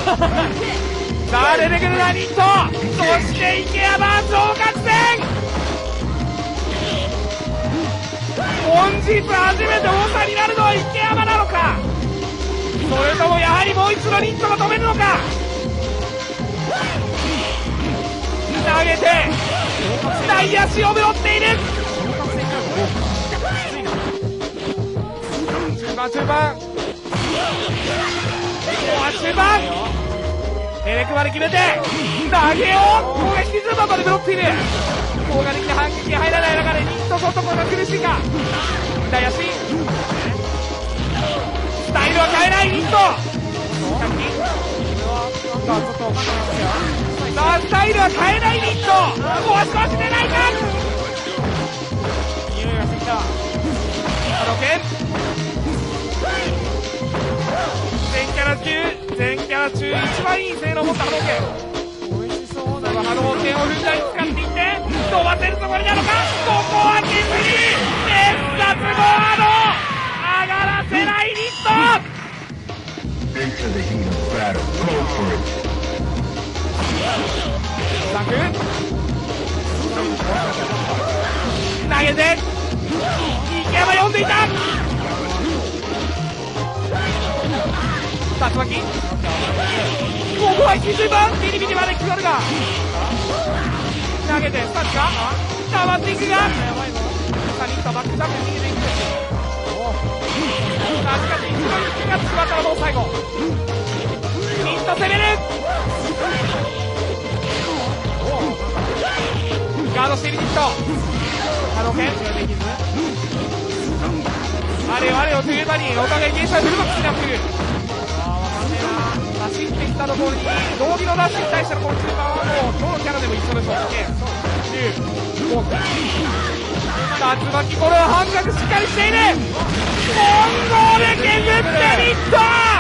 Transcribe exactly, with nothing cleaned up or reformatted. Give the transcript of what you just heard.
さあ出てくるなニット、そして池山総括戦、本日初めて王座になるのは池山なのか、それともやはりもう一度ニットが止めるのか。投げて内足を拾っている。中盤中盤もう中盤エレクマで決めて投げを攻撃リズムまで拾っている。効果的な反撃が入らない中でニット外こが苦しいか。左足スタイルは変えないニット、さあスタイルは変えないニット、壊しはしれないか。匂いがしてきた波動拳、全キャラ中全キャラ中一番いい性能を持った波動拳、美味しそうな波動拳をふんだんに使っていって飛ばせるつもりなのか。ここは削り熱殺ゴード上がらせないニット。サク投げて池山読んでいた。竜巻ここはきゅうじゅうばんビリビリまで決まるが投げてスタッチか溜まっていくが、さあニットバックジャンプ逃げていく。さあしかし一度一気が詰まったらもう最後ニット攻める。ガードしているニット、波動拳あれよあれよという間にお互いゲージはフルマックスになっている。走ってきたところに道着のダッシュに対してのこの中盤はもうどのキャラでも一緒でしょう。じゅうご竜巻、これは半角しっかりしている。混合で削ってニット